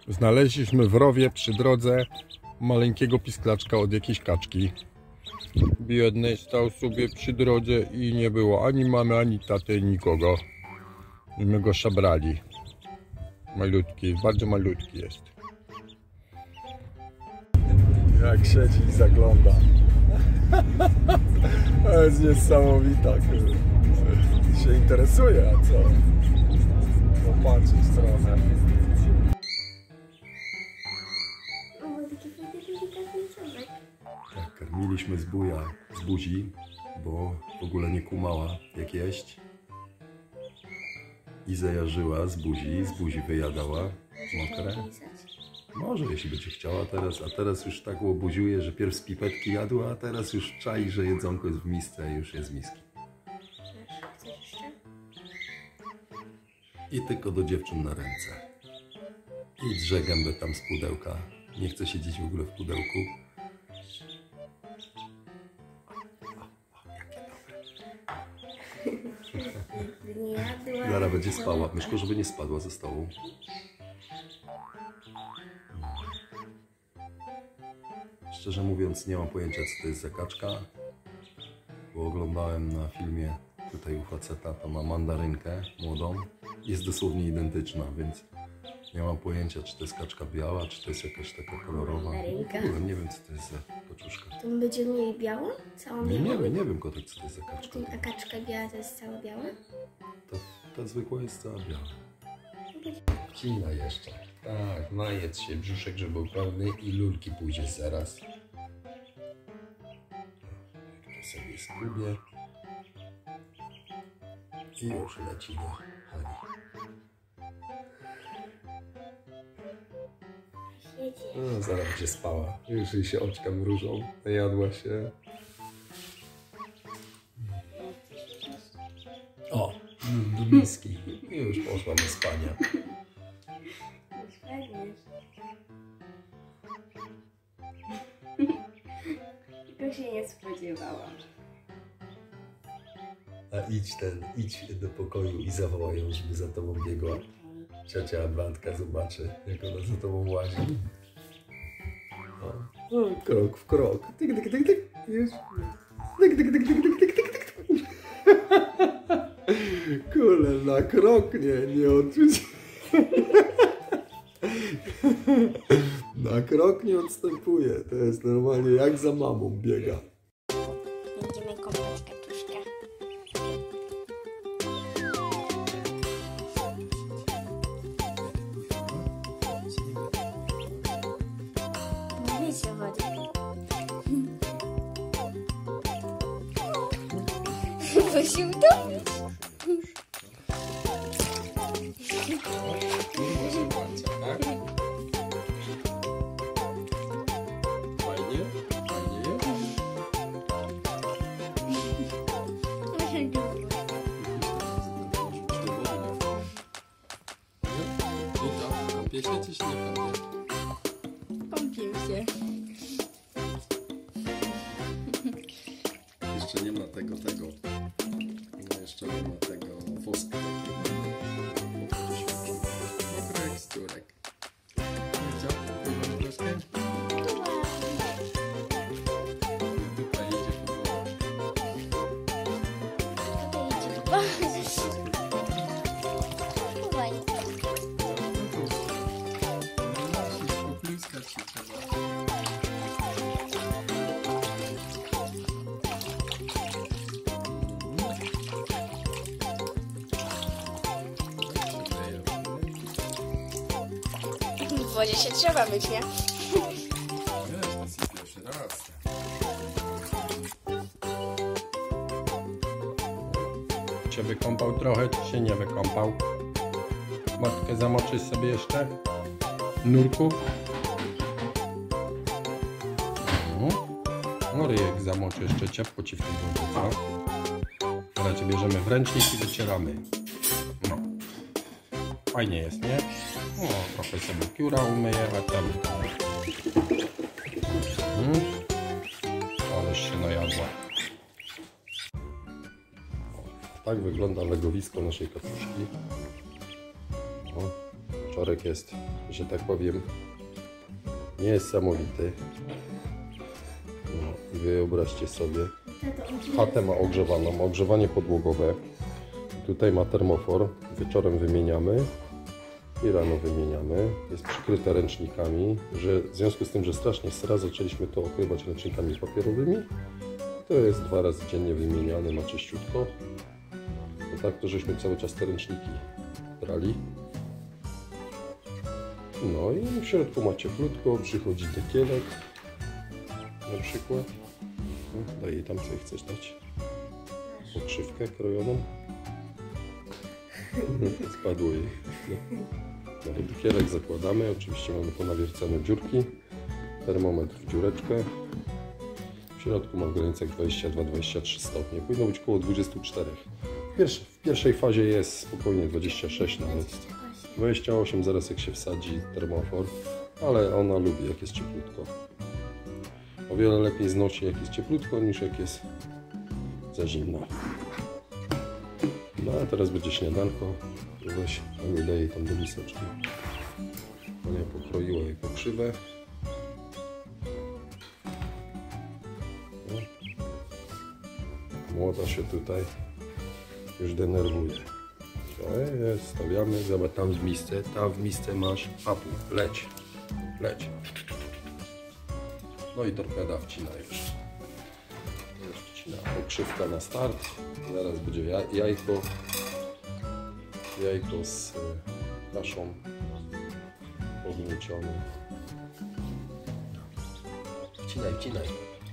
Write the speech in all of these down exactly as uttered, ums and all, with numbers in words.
Znaleźliśmy w rowie przy drodze maleńkiego pisklaczka od jakiejś kaczki. Biedny stał sobie przy drodze i nie było ani mamy, ani taty, nikogo. I my go szabrali. Malutki, bardzo malutki jest. Jak siedzi i zagląda. To jest niesamowita. Się interesuje, a co? Popatrzeć trochę. Tak, karmiliśmy z buja, z buzi, bo w ogóle nie kumała jak jeść. I zajarzyła z buzi, z buzi wyjadała mokre. Może, jeśli będzie chciała teraz, a teraz już tak łobuziuje, że pierw z pipetki jadła, a teraz już czai, że jedzonko jest w misce i już jest z miski. Chcesz jeszcze? I tylko do dziewczyn na ręce. I drze gębę tam z pudełka. Nie chce siedzieć w ogóle w pudełku. Zaraz będzie spała. Myszko, żeby nie spadła ze stołu. Szczerze mówiąc, nie mam pojęcia, co to jest za kaczka. Bo oglądałem na filmie tutaj u faceta, to ma mandarynkę młodą. Jest dosłownie identyczna, więc nie mam pojęcia, czy to jest kaczka biała, czy to jest jakaś taka kolorowa. No, nie wiem, co to jest za kaczuszka. To będzie mieli białą? Całą Nie, białą? nie wiem, nie wiem, kotek, co to jest za kaczka. A kaczka biała to jest cała biała? Ta, ta zwykła jest cała biała. Wcina jeszcze. Tak, najedz się, brzuszek, żeby był pełny i lulki pójdzie zaraz. To sobie skubie. I już leci do Hani. No, zaraz będzie spała. Już jej się oczka mrużą. Najadła się. O, do miski. I już poszła do spania. Tylko się nie spodziewałam. A idź ten, idź do pokoju i zawołaj ją, żeby za tobą biegła. Ciocia Beatka zobaczy, jak ona za tobą łazi. O, o, krok w krok. Tyk, tyk, tyk, tyk. Już. Tyk, tyk, tyk, tyk, tyk, tyk, tyk, tyk. Kule, na krok nie, nie odczuć. Na krok nie odstępuje. To jest normalnie jak za mamą biega. Będziemy kopać kaczuszkę. Nie wiecie wody. Bo się utopić. Fajnie? Fajnie jest? Kąpie się czy się nie kąpie? Kąpił się. Jeszcze nie ma tego, tego. No jeszcze nie ma tego wosku takiego. Mokry jak sturek. Widział? Pływasz troszkę? Dupa idzie po wołach. Popluskać się trzeba. W wodzie się trzeba myć, nie? Wiesz, to jest pierwszy raz. Się wykąpał trochę, czy się nie wykąpał? Matkę zamoczysz sobie jeszcze? Nurku? No ryjek zamoczy, jeszcze ciepło ci w tym wodzie, co? Teraz cię bierzemy w ręcznik i wycieramy. No. Fajnie jest, nie? O, trochę sobie pióra umyję, a tam... Hmm. Ależ się najadła. Tak wygląda legowisko naszej kaczuszki. O. Kaczorek jest, że tak powiem, niesamowity. No i wyobraźcie sobie, chatę ma ogrzewaną, ma ogrzewanie podłogowe. Tutaj ma termofor, wieczorem wymieniamy i rano wymieniamy. Jest przykryte ręcznikami, że w związku z tym, że strasznie sra, zaczęliśmy to okrywać ręcznikami papierowymi. To jest dwa razy dziennie wymieniany, ma czyściutko. Bo tak to żeśmy cały czas te ręczniki brali. No i w środku ma cieplutko, przychodzi dekielek na przykład. No, daj jej tam, co chcesz dać. Pokrzywkę krojoną. Spadło jej. No, dekielek zakładamy, oczywiście mamy ponawiercane dziurki. Termometr w dziureczkę. W środku ma w granicach dwadzieścia dwa dwadzieścia trzy stopnie. Powinno być około dwadzieścia cztery. W, pierwszy, w pierwszej fazie jest spokojnie dwadzieścia sześć nawet. dwadzieścia osiem zaraz jak się wsadzi termofor, ale ona lubi jak jest cieplutko. O wiele lepiej znosi jak jest cieplutko niż jak jest za zimno. No a teraz będzie śniadanko. Weź, Pani daje tam do miseczki. Ania pokroiła jej pokrzywę. No. Młoda się tutaj już denerwuje. Stawiamy, zobacz, tam w misce, tam w misce masz papu, leć, leć. No i torpeda wcina już. Już wcina pokrzywka na start. Zaraz będzie jajko, jajko z kaszą pogniecione. Wcinaj, wcinaj.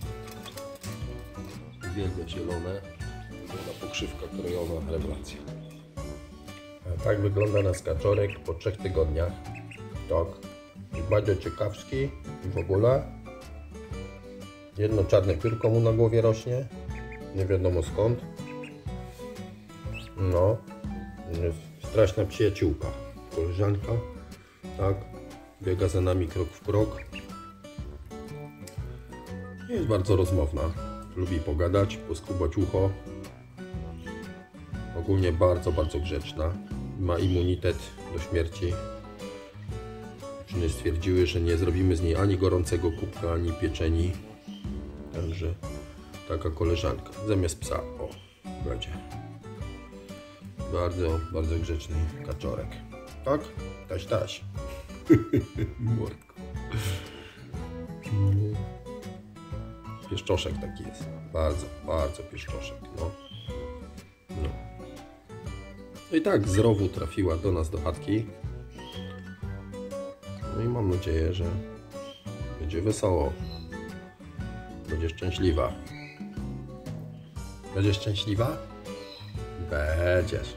Uwielbia zielone, zielona pokrzywka krojona, rewelacja. Tak wygląda nasz kaczorek po trzech tygodniach. Tak. Jest bardzo ciekawski i w ogóle. Jedno czarne piórko mu na głowie rośnie. Nie wiadomo skąd. No. Jest straszna przyjaciółka. Koleżanka. Tak. Biega za nami krok w krok. Jest bardzo rozmowna. Lubi pogadać, poskubać ucho. Ogólnie bardzo, bardzo grzeczna. Ma immunitet do śmierci. Dziewczyny stwierdziły, że nie zrobimy z niej ani gorącego kubka, ani pieczeni. Także taka koleżanka. Zamiast psa. O, będzie. Bardzo, bardzo grzeczny kaczorek. Tak? Taś, taś. Mordko. Pieszczoszek taki jest. Bardzo, bardzo pieszczoszek. No. No. No i tak z rowu trafiła do nas do chatki. No i mam nadzieję, że będzie wesoło. Będzie szczęśliwa. Będziesz szczęśliwa? Będziesz.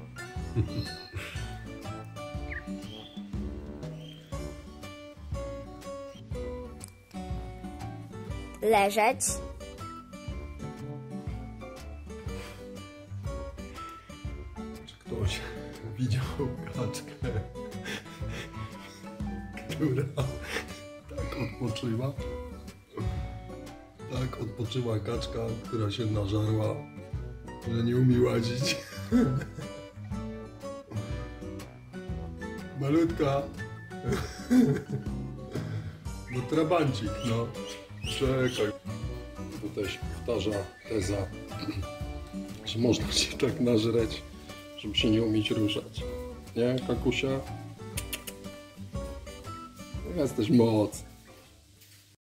Leżeć. Czy ktoś widział kaczkę, która tak odpoczywa? Tak odpoczywa kaczka, która się nażarła, że nie umie łazić. Malutka. No trabancik, no. Czekaj. Tutaj się powtarza teza, że można się tak nażreć, żeby się nie umieć ruszać. Nie, kakusia? Jesteś moc.